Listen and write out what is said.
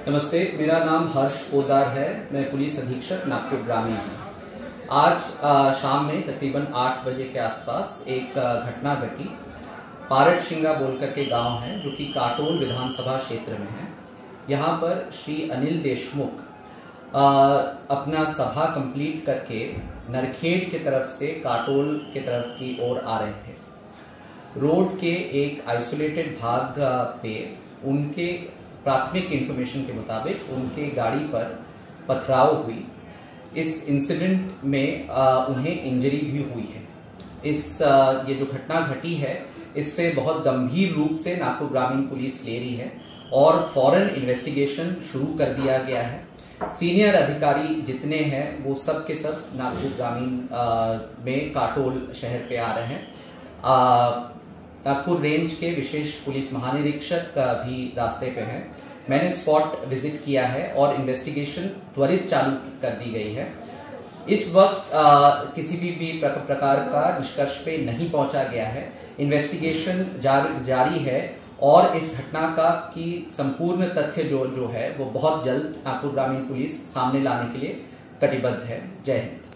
नमस्ते, मेरा नाम हर्ष पोद्दार है। मैं पुलिस अधीक्षक नागपुर ग्रामीण हूँ। आज शाम में तकरीबन 8 बजे के आसपास एक घटना घटी। पारट शिंगा बोलकर के गांव है जो कि काटोल विधानसभा क्षेत्र में है। यहाँ पर श्री अनिल देशमुख अपना सभा कंप्लीट करके नरखेड़ की तरफ से काटोल की तरफ की ओर आ रहे थे। रोड के एक आइसोलेटेड भाग पे उनके प्राथमिक इंफॉर्मेशन के मुताबिक उनके गाड़ी पर पथराव हुई। इस इंसिडेंट में उन्हें इंजरी भी हुई है। ये जो घटना घटी है इससे बहुत गंभीर रूप से नागपुर ग्रामीण पुलिस ले रही है और फौरन इन्वेस्टिगेशन शुरू कर दिया गया है। सीनियर अधिकारी जितने हैं वो सब के सब नागपुर ग्रामीण में काटोल शहर पे आ रहे हैं। नागपुर रेंज के विशेष पुलिस महानिरीक्षक भी रास्ते पे हैं। मैंने स्पॉट विजिट किया है और इन्वेस्टिगेशन त्वरित चालू कर दी गई है। इस वक्त किसी भी प्रकार का निष्कर्ष पे नहीं पहुंचा गया है। इन्वेस्टिगेशन जारी है और इस घटना की संपूर्ण तथ्य जो है वो बहुत जल्द नागपुर ग्रामीण पुलिस सामने लाने के लिए कटिबद्ध है। जय हिंद।